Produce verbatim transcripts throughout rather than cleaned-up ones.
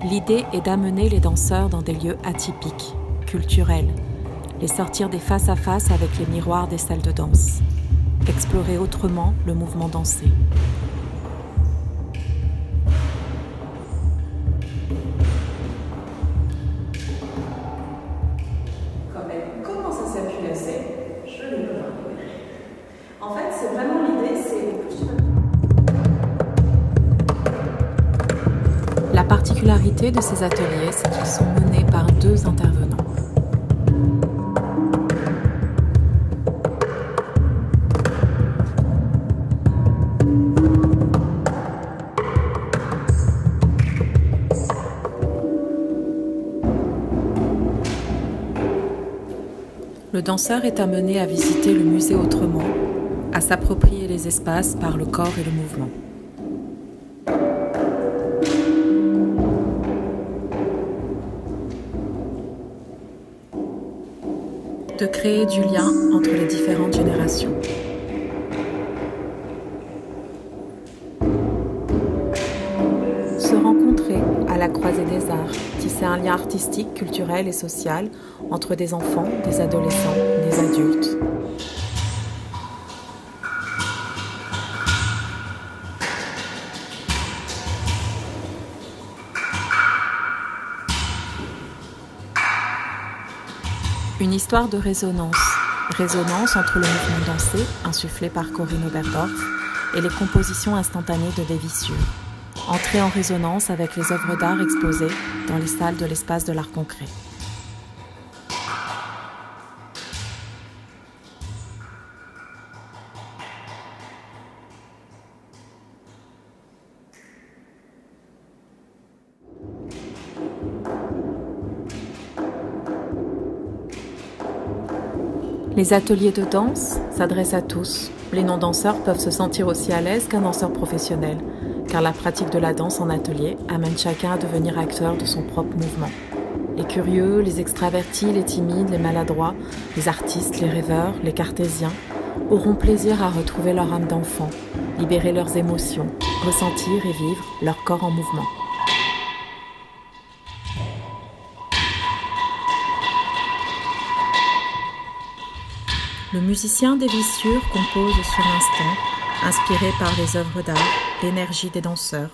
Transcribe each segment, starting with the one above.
L'idée est d'amener les danseurs dans des lieux atypiques, culturels, les sortir des face-à-face avec les miroirs des salles de danse, explorer autrement le mouvement dansé. Quand elle commence à s'appuyer, je vais le voir. En fait, c'est vraiment l'idée, c'est... La particularité de ces ateliers, c'est qu'ils sont menés par deux intervenants. Le danseur est amené à visiter le musée autrement, à s'approprier les espaces par le corps et le mouvement. De créer du lien entre les différentes générations. Se rencontrer à la croisée des arts, tisser un lien artistique, culturel et social entre des enfants, des adolescents, des adultes. Une histoire de résonance. Résonance entre le mouvement dansé, insufflé par Corinne Oberdorf, et les compositions instantanées de Dévissure. Entrer en résonance avec les œuvres d'art exposées dans les salles de l'espace de l'art concret. Les ateliers de danse s'adressent à tous. Les non-danseurs peuvent se sentir aussi à l'aise qu'un danseur professionnel, car la pratique de la danse en atelier amène chacun à devenir acteur de son propre mouvement. Les curieux, les extravertis, les timides, les maladroits, les artistes, les rêveurs, les cartésiens auront plaisir à retrouver leur âme d'enfant, libérer leurs émotions, ressentir et vivre leur corps en mouvement. Le musicien Dévissure compose sur l'instant, inspiré par les œuvres d'art, l'énergie des danseurs.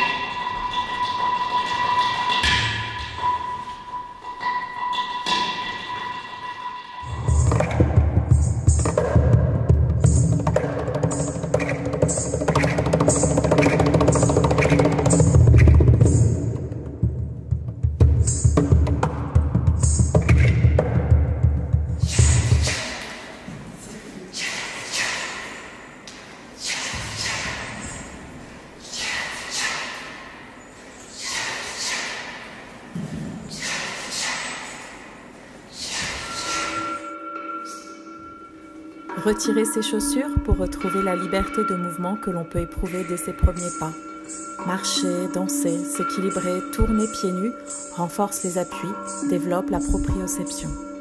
Retirer ses chaussures pour retrouver la liberté de mouvement que l'on peut éprouver dès ses premiers pas. Marcher, danser, s'équilibrer, tourner pieds nus renforce les appuis, développe la proprioception.